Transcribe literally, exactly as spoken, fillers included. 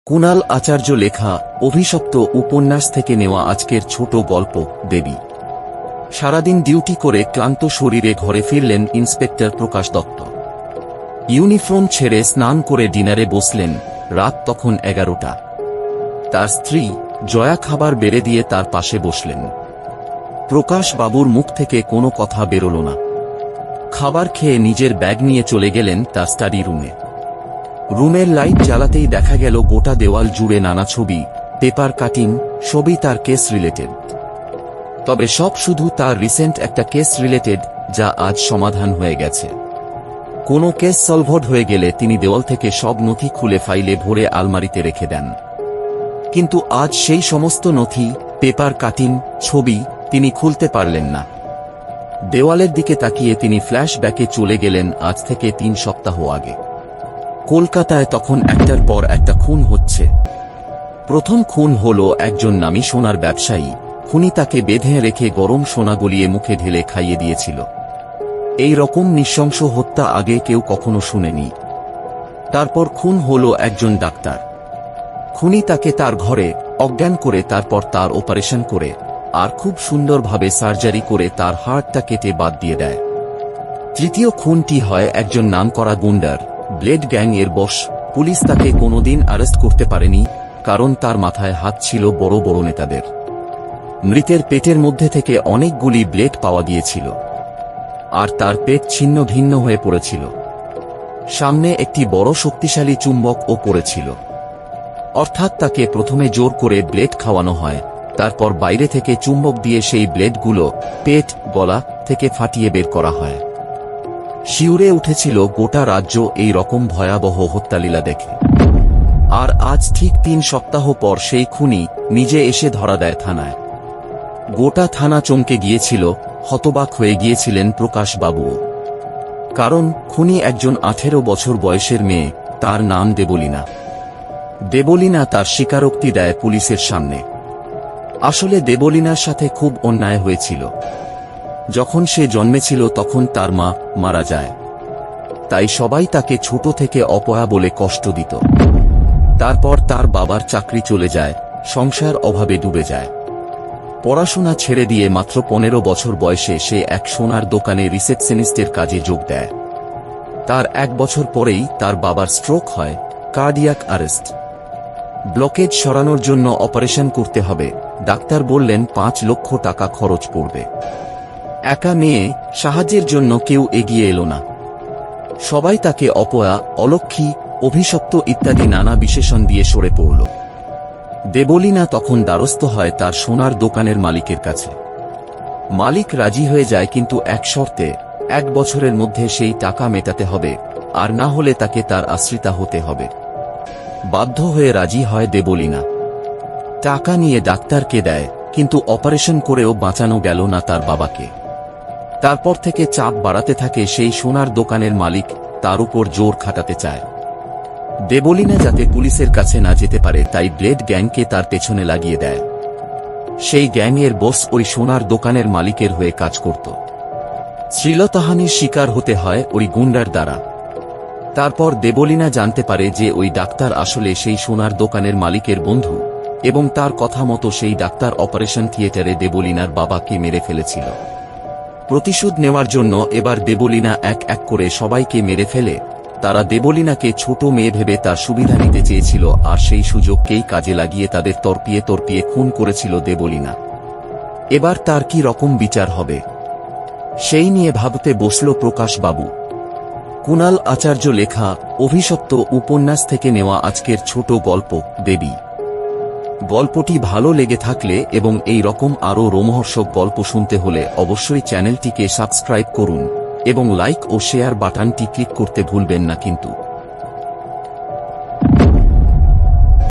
কুণাল আচার্য লেখা অভিশপ্ত উপন্যাস থেকে নেওয়া আজকের ছোট গল্প দেবী। সারাদিন ডিউটি করে ক্লান্ত শরীরে ঘরে ফিরলেন ইন্সপেক্টর প্রকাশ দত্ত। ইউনিফর্ম ছেড়ে স্নান করে ডিনারে বসলেন। রাত তখন এগারোটা। তার স্ত্রী জয়া খাবার বেড়ে দিয়ে তার পাশে বসলেন। প্রকাশ বাবুর মুখ থেকে কোনো কথা বেরোল না। খাবার খেয়ে নিজের ব্যাগ নিয়ে চলে গেলেন তার স্টাডি রুমে। রুমের লাইট জ্বালাতেই দেখা গেল গোটা দেওয়াল জুড়ে নানা ছবি, পেপার কাটিং, সবই তার কেস রিলেটেড। তবে সব শুধু তার রিসেন্ট একটা কেস রিলেটেড, যা আজ সমাধান হয়ে গেছে। কোনো কেস সলভড হয়ে গেলে তিনি দেওয়াল থেকে সব নথি খুলে ফাইলে ভরে আলমারিতে রেখে দেন। কিন্তু আজ সেই সমস্ত নথি, পেপার কাটিং, ছবি তিনি খুলতে পারলেন না। দেওয়ালের দিকে তাকিয়ে তিনি ফ্ল্যাশব্যাকে চলে গেলেন আজ থেকে তিন সপ্তাহ আগে। কলকাতায় তখন একটার পর একটা খুন হচ্ছে। প্রথম খুন হল একজন নামী সোনার ব্যবসায়ী। খুনি তাকে বেঁধে রেখে গরম সোনা গলিয়ে মুখে ঢেলে খাইয়ে দিয়েছিল। এই রকম নৃশংস হত্যা আগে কেউ কখনো শুনেনি। তারপর খুন হল একজন ডাক্তার। খুনি তাকে তার ঘরে অজ্ঞান করে তারপর তার অপারেশন করে আর খুব সুন্দরভাবে সার্জারি করে তার হাড়টা কেটে বাদ দিয়ে দেয়। তৃতীয় খুনটি হয় একজন নামকরা গুন্ডার, ব্লেড গ্যাং এর বস। পুলিশ তাকে কোনোদিন অ্যারেস্ট করতে পারেনি, কারণ তার মাথায় হাত ছিল বড় বড় নেতাদের। মৃতের পেটের মধ্যে থেকে অনেকগুলি ব্লেড পাওয়া গিয়েছিল, আর তার পেট ছিন্ন ভিন্ন হয়ে পড়েছিল। সামনে একটি বড় শক্তিশালী চুম্বকও পড়েছিল। অর্থাৎ তাকে প্রথমে জোর করে ব্লেড খাওয়ানো হয়, তারপর বাইরে থেকে চুম্বক দিয়ে সেই ব্লেডগুলো পেট, গলা থেকে ফাটিয়ে বের করা হয়। শিউরে উঠেছিল গোটা রাজ্য এই রকম ভয়াবহ হত্যালীলা দেখে। আর আজ ঠিক তিন সপ্তাহ পর সেই খুনি নিজে এসে ধরা দেয় থানায়। গোটা থানা চমকে গিয়েছিল, হতবাক হয়ে গিয়েছিলেন প্রকাশ বাবুও। কারণ খুনি একজন আঠেরো বছর বয়সের মেয়ে, তার নাম দেবলীনা। দেবলীনা তার স্বীকারোক্তি দেয় পুলিশের সামনে। আসলে দেবলীনার সাথে খুব অন্যায় হয়েছিল। যখন সে জন্মেছিল তখন তার মা মারা যায়, তাই সবাই তাকে ছোট থেকে অপয়া বলে কষ্ট দিত। তারপর তার বাবার চাকরি চলে যায়, সংসার অভাবে ডুবে যায়। পড়াশোনা ছেড়ে দিয়ে মাত্র পনেরো বছর বয়সে সে এক সোনার দোকানে রিসেপশনিস্টের কাজে যোগ দেয়। তার এক বছর পরেই তার বাবার স্ট্রোক হয়, কার্ডিয়াক অ্যারেস্ট। ব্লকেজ সরানোর জন্য অপারেশন করতে হবে। ডাক্তার বললেন পাঁচ লক্ষ টাকা খরচ পড়বে। একা মেয়ে, সাহায্যের জন্য কেউ এগিয়ে এলো না। সবাই তাকে অপয়া, অলক্ষী, অভিশপ্ত ইত্যাদি নানা বিশেষণ দিয়ে সরে পড়ল। দেবলীনা তখন দ্বারস্থ হয় তার সোনার দোকানের মালিকের কাছে। মালিক রাজি হয়ে যায়, কিন্তু এক শর্তে, এক বছরের মধ্যে সেই টাকা মেটাতে হবে, আর না হলে তাকে তার আশ্রিতা হতে হবে। বাধ্য হয়ে রাজি হয় দেবলীনা। টাকা নিয়ে ডাক্তারকে দেয়, কিন্তু অপারেশন করেও বাঁচানো গেল না তার বাবাকে। তারপর থেকে চাপ বাড়াতে থাকে সেই সোনার দোকানের মালিক, তার উপর জোর খাটাতে চায়। দেবলীনা যাতে পুলিশের কাছে না যেতে পারে, তাই ব্লেড গ্যাংকে তার পেছনে লাগিয়ে দেয়। সেই গ্যাংয়ের বস ওই সোনার দোকানের মালিকের হয়ে কাজ করত। শ্লীলতাহানির শিকার হতে হয় ওই গুন্ডার দ্বারা। তারপর দেবলীনা জানতে পারে যে ওই ডাক্তার আসলে সেই সোনার দোকানের মালিকের বন্ধু, এবং তার কথা মতো সেই ডাক্তার অপারেশন থিয়েটারে দেবলীনার বাবাকে মেরে ফেলেছিল। প্রতিশোধ নেওয়ার জন্য এবার দেবলীনা এক এক করে সবাইকে মেরে ফেলে। তারা দেবলীনাকে ছোট মেয়ে ভেবে তার সুবিধা নিতে চেয়েছিল, আর সেই সুযোগকেই কাজে লাগিয়ে তাদের তর্পিয়ে তর্পিয়ে খুন করেছিল দেবলীনা। এবার তার কি রকম বিচার হবে, সেই নিয়ে ভাবতে বসল প্রকাশ বাবু। কুণাল আচার্য লেখা অভিশপ্ত উপন্যাস থেকে নেওয়া আজকের ছোট গল্প দেবী। গল্পটি ভালো লেগে থাকলে এবং এই রকম আরও রোমহর্ষক গল্প শুনতে হলে অবশ্যই চ্যানেলটিকে সাবস্ক্রাইব করুন এবং লাইক ও শেয়ার বাটনটি ক্লিক করতে ভুলবেন না কিন্তু।